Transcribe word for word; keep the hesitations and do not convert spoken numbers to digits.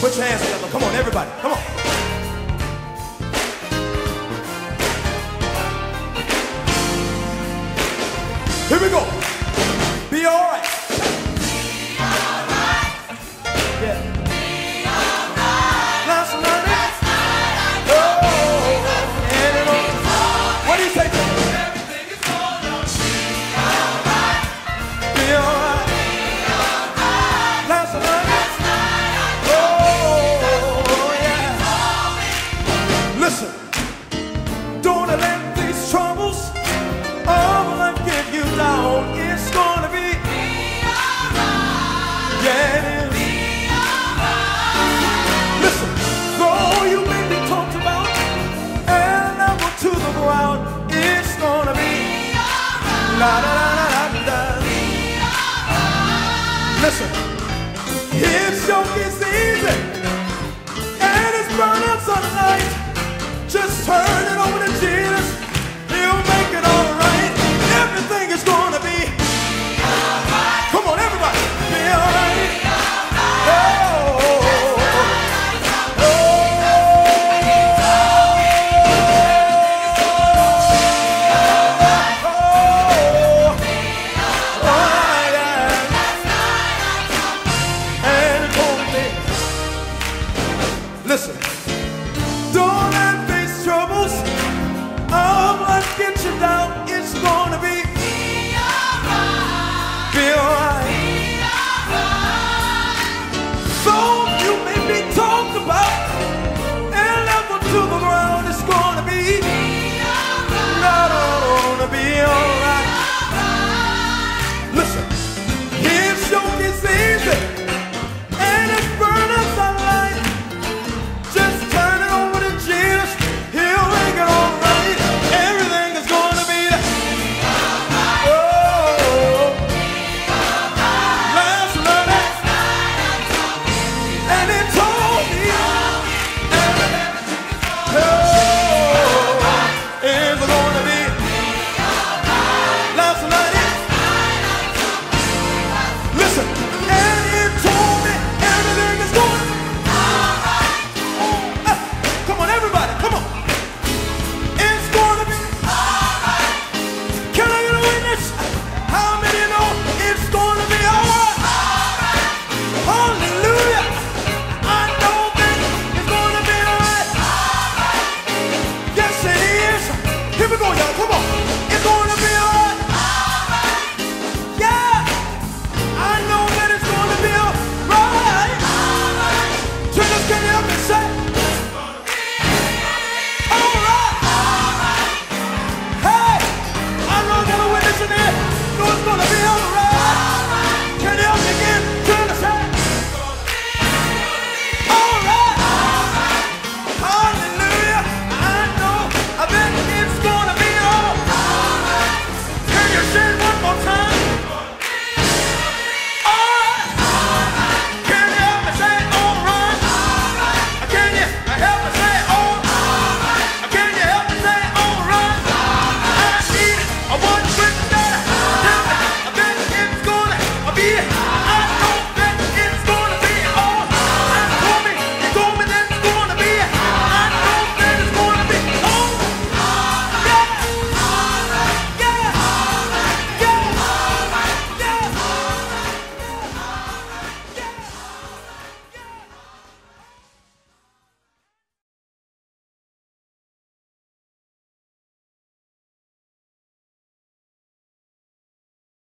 Put your hands together. Come on, everybody. Come on. Here we go. Be all right. Be all right. Yeah. Be all right. Last night. Last night I oh, and it on. What do you say to me? Everything is going on. Be all right. Be all right. Be all right. Last night. Last night I oh, yeah. Listen. Don't let these troubles of life get you down. It's gonna be, be alright. Yeah, it is. Be alright. Listen, though you may be talked about and level to the ground, it's gonna be, be alright. La da da da da da. Be alright. Listen, if yoke is easy and it's burning sunlight, just turn it over to Jesus. He'll make it all right. Everything is gonna be, be all right. Come on, everybody. Be all right. Be all right. Oh, oh, oh, oh. And it won't be. Listen, don't